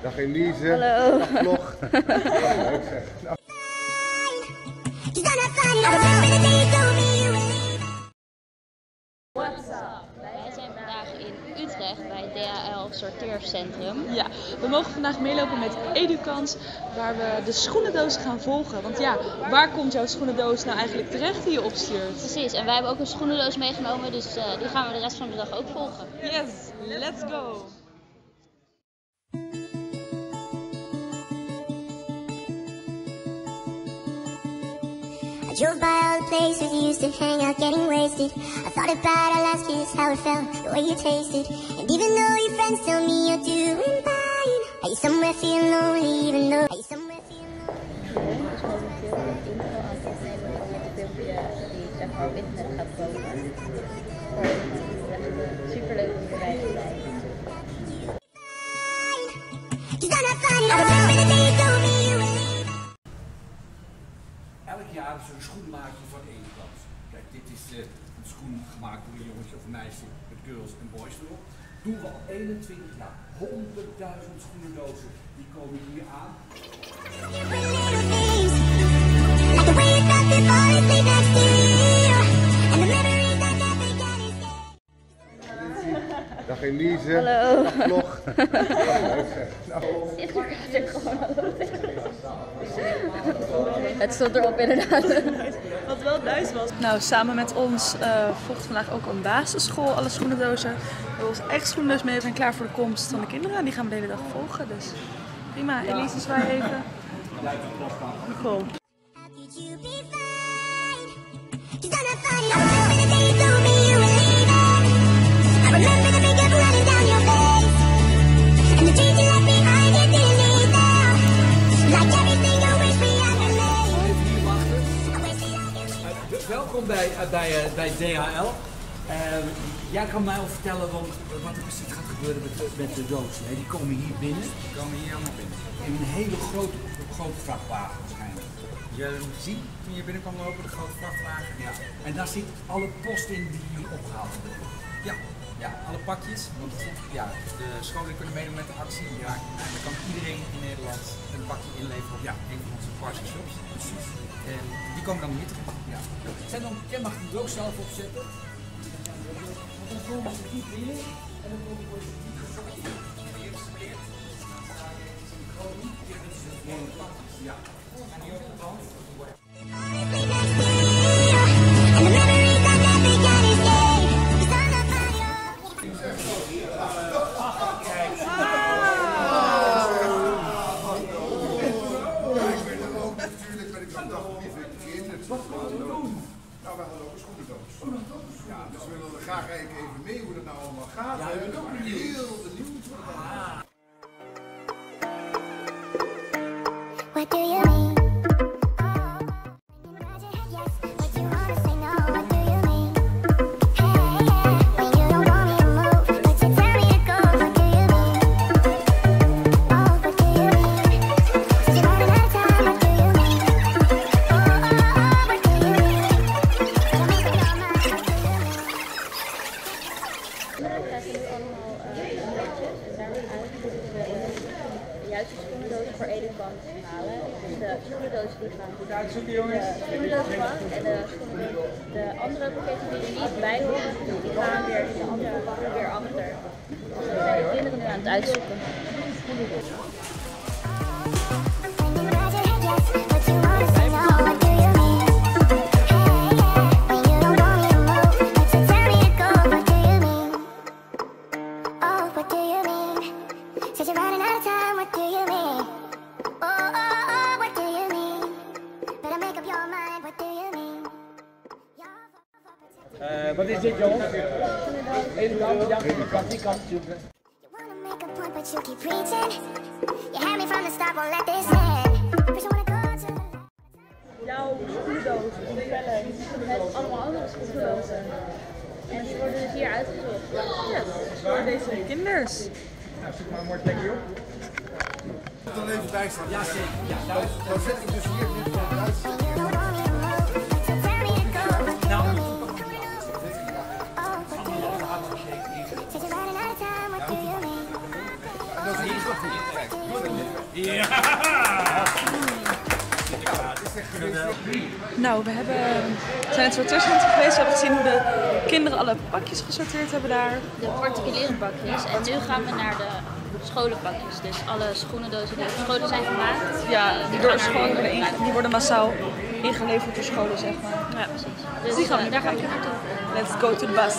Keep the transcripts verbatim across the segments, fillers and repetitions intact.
Dag Elise. Hallo. Dag vlog. Leuk zeg. Nou. What's up? Wij zijn vandaag in Utrecht bij D H L Sorteercentrum. Ja, we mogen vandaag meelopen met Edukans, waar we de schoenendoos gaan volgen. Want ja, waar komt jouw schoenendoos nou eigenlijk terecht die je opstuurt? Precies, en wij hebben ook een schoenendoos meegenomen, dus uh, die gaan we de rest van de dag ook volgen. Yes, let's go! I drove by all the places you used to hang out getting wasted. I thought about our last kiss, how it felt, the way you tasted. And even though your friends tell me you're doing fine, are you somewhere feeling lonely even though, are you somewhere feeling lonely? Dus momenteel een intro aan het opnemen van het filmpje die zeg maar op internet gaat komen. Super leuk om erbij te zijn. Elk jaar is er een schoenmaatje van Edukans. Kijk, dit is uh, een schoen gemaakt door een jongetje of een meisje met girls en boys erop. Doen we al eenentwintig jaar. honderdduizend schoenendozen, die komen hier aan. Dag Elise. Hallo. Dag vlog. Leuk zeg. Nou. Ik gaat er gewoon hallo tegen. Het stond erop inderdaad. Wat wel nice was. Nou, samen met ons uh, volgt vandaag ook een basisschool alle schoenendozen. We hebben onze eigen schoenendoos mee, we zijn klaar voor de komst van de kinderen. Die gaan we de hele dag volgen, dus prima. Elise, zwaai even. Cool. Welkom bij, uh, bij, uh, bij D H L. Uh, jij kan mij al vertellen want, uh, wat er precies gaat gebeuren met, uh, met de dozen. Hè? Die komen hier binnen. Die komen hier allemaal binnen. In een hele grote, grote vrachtwagen waarschijnlijk. Je hebt hem gezien toen je binnen kwam lopen, de grote vrachtwagen. Ja. En daar zit alle post in die hier opgehaald worden. Ja, ja, alle pakjes. Want ja, de scholen kunnen meedoen met de actie. Ja, en dan kan iedereen in Nederland een pakje inleveren op ja. een van onze parcel shops. Precies. En die komen dan hier terug. Ja. En dan, jij mag de doos zelf opzetten. Want dan komen ze hier binnen en dan komen ze hier gesorteerd. Geïnstalleerd. Dan sta je in de kroon. Dit is het hele pakjes. Ja. En hier op de band. Wat gaan we doen? Nou, we hadden ook een schoenendoos. Ja, dus we wilden graag kijken even mee hoe dat nou allemaal gaat. Ja, ik ben ook benieuwd. Heel benieuwd. Ah. What do you mean? De juiste schoenendozen voor Edukans halen. Dus de schoenendozen die gaan de schoenendoos van en de, de andere pakketten die er niet bij horen, die gaan weer in de andere pakken weer achter. Dus we zijn de kinderen nu aan het uitzoeken. Uh, wat is dit, jongens? Even kant, ja, die kant, die kant zoeken. Jouw schoenendoos ontbellen met allemaal andere schoenendozen. En die worden dus hier uitgezocht. Ja, voor deze kinders. Nou, zoek maar een mooi plekje op. Moet er even bij staan. Ja, zeker. Ja, thuis. Dan zet ik dus hier dit van thuis. Nou, dat is heel goed. Kijk, ja! Nou, we hebben, zijn het soort tussenhand geweest. We hebben gezien hoe de kinderen alle pakjes gesorteerd hebben daar. De particuliere pakjes. En nu gaan we naar de scholenpakjes. Dus alle schoenendozen die op scholen zijn gemaakt. Ja, die, door scholen worden inge die worden massaal ingeleverd door scholen, zeg maar. Ja, precies. Dus, Dus die gaan we uh, daar gaan we naartoe. Let's go to the bus.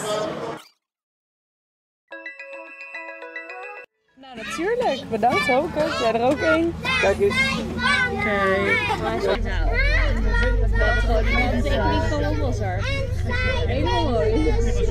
Nou, natuurlijk. Bedankt, Hoke. Jij er ook een. Kijk eens. Kijk. Nou, dat is gewoon een handtekening van een bosser. Helemaal mooi.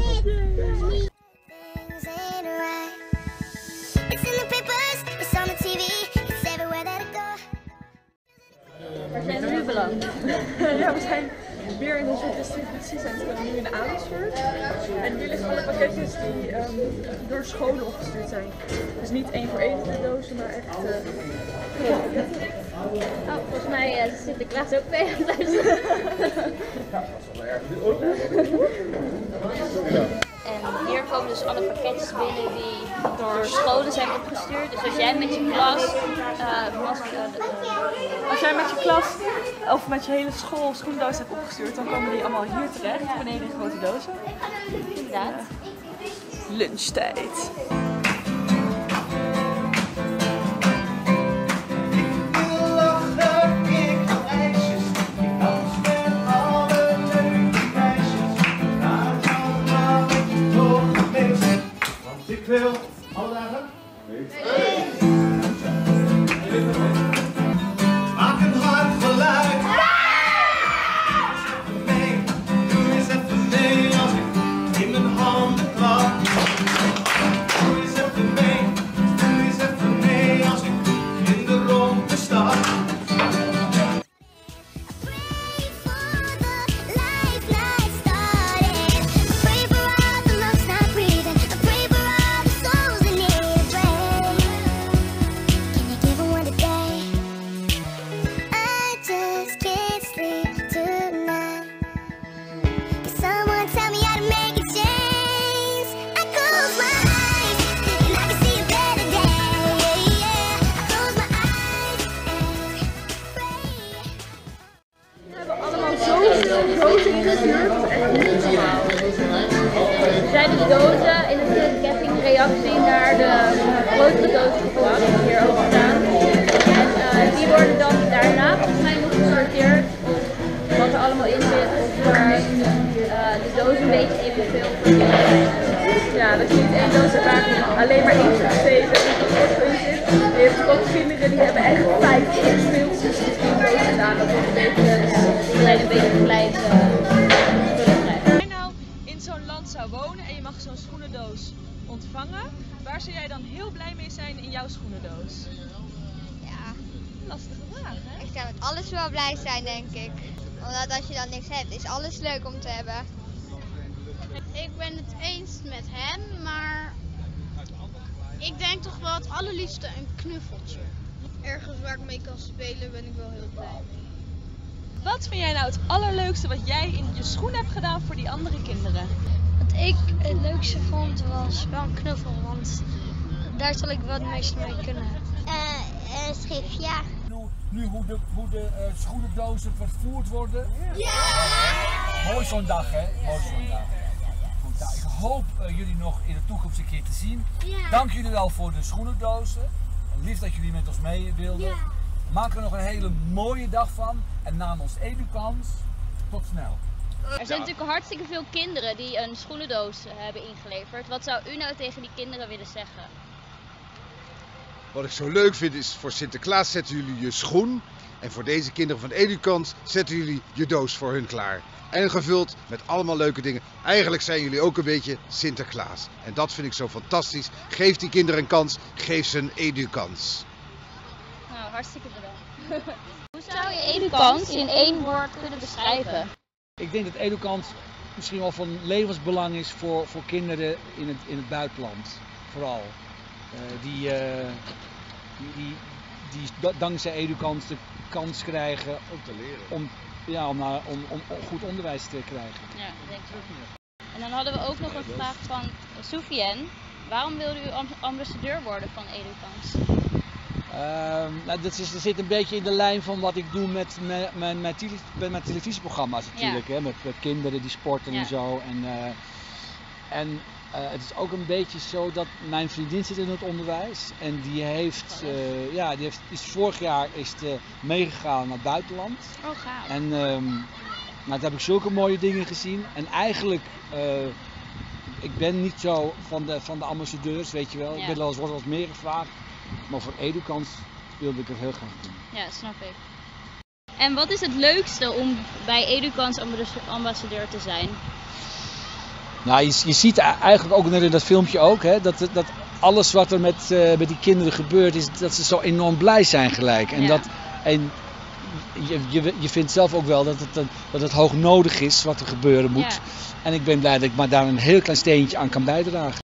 Waar zijn we nu beland? Ja, we zijn weer in een soort distributiecentrum, nu in Amersfoort. En hier liggen alle pakketjes die um, door scholen opgestuurd zijn. Dus niet één voor één de dozen, maar echt uh, grote pakketten. Oh, volgens mij uh, zit Sinterklaas ook mee aan het luisteren. En hier komen dus alle pakketjes binnen die door scholen zijn opgestuurd. Dus als jij met je klas, uh, als, uh, Als jij met je klas of met je hele school schoendoos hebt opgestuurd, dan komen die allemaal hier terecht, beneden in grote dozen. inderdaad. Lunchtijd. Ik wil alle dagen. Maak een hard geluid. Nee, doe eens even mee als ik in mijn handen klap. Doe eens even mee, doe eens even mee als ik in de ronde stap. Zijn de dozen in een kettingreactie naar de grotere dozen gebracht die hier ook staan. En uh, die worden dan daarna volgens mij nog gesorteerd wat er allemaal in zit. Of uh, uh, de dozen een beetje evenveel verdeeld zijn. Ja, dat je niet één doos hebt waar alleen maar één stuk steeds en er wat in zit. Je hebt ook kinderen die hebben echt vijf speeltjes in één doos gedaan. Dat wordt een beetje, ja, Die zijn een beetje klein. Zo'n land zou wonen en je mag zo'n schoenendoos ontvangen, waar zou jij dan heel blij mee zijn in jouw schoenendoos? Ja, Lastige vraag, hè? ik zou met alles wel blij zijn, denk ik. Omdat als je dan niks hebt, is alles leuk om te hebben. Ik ben het eens met hem, maar ik denk toch wel het allerliefste een knuffeltje. Ergens waar ik mee kan spelen ben ik wel heel blij mee. Wat vind jij nou het allerleukste wat jij in je schoen hebt gedaan voor die andere kinderen? Wat ik het leukste vond was wel een knuffel, want daar zal ik wel het meeste mee kunnen. Uh, een schrift, ja. Nu, nu hoe de, hoe de uh, schoenendozen vervoerd worden. Ja! Mooi zo'n dag, hè? Mooi zo'n dag. Goed, nou, ik hoop uh, jullie nog in de toekomst een keer te zien. Ja. Dank jullie wel voor de schoenendozen. Lief dat jullie met ons mee wilden. Ja. Maak er nog een hele mooie dag van. En namens Edukans, tot snel. Er zijn natuurlijk hartstikke veel kinderen die een schoenendoos hebben ingeleverd. Wat zou u nou tegen die kinderen willen zeggen? Wat ik zo leuk vind is, voor Sinterklaas zetten jullie je schoen. En voor deze kinderen van Edukans zetten jullie je doos voor hun klaar. En gevuld met allemaal leuke dingen. Eigenlijk zijn jullie ook een beetje Sinterklaas. En dat vind ik zo fantastisch. Geef die kinderen een kans, geef ze een Edukans. Nou, hartstikke bedankt. Hoe zou je Edukans in één woord kunnen beschrijven? Ik denk dat Edukans misschien wel van levensbelang is voor, voor kinderen in het, in het buitenland. Vooral. Uh, die, uh, die, die, die dankzij Edukans de kans krijgen om te leren. Om, ja, om, naar, om, om, om goed onderwijs te krijgen. Ja, dat denk ik ook. En dan hadden we ook nog een vraag van Soufiane. Waarom wilde u amb ambassadeur worden van Edukans? Uh, nou, dat is, dat zit een beetje in de lijn van wat ik doe met mijn, mijn, mijn, tele met mijn televisieprogramma's natuurlijk. Ja. Hè? Met, met kinderen die sporten ja. en zo. En, uh, en uh, het is ook een beetje zo dat mijn vriendin zit in het onderwijs. En die heeft, uh, ja, die heeft is vorig jaar is de meegegaan naar het buitenland. Oh, gaaf. En um, nou, daar heb ik zulke mooie dingen gezien. En eigenlijk, uh, ik ben niet zo van de, van de ambassadeurs, weet je wel. Ja. Ik ben wel eens, wordt wel eens meer gevraagd. Maar voor Edukans wilde ik het heel graag doen. Ja, snap ik. En wat is het leukste om bij Edukans ambassadeur te zijn? Nou, je, je ziet eigenlijk ook net in dat filmpje ook, hè, dat, dat alles wat er met, uh, met die kinderen gebeurt, is dat ze zo enorm blij zijn gelijk. En, ja. dat, en je, je, je vindt zelf ook wel dat het, dat het hoog nodig is wat er gebeuren moet. Ja. En ik ben blij dat ik maar daar een heel klein steentje aan kan bijdragen.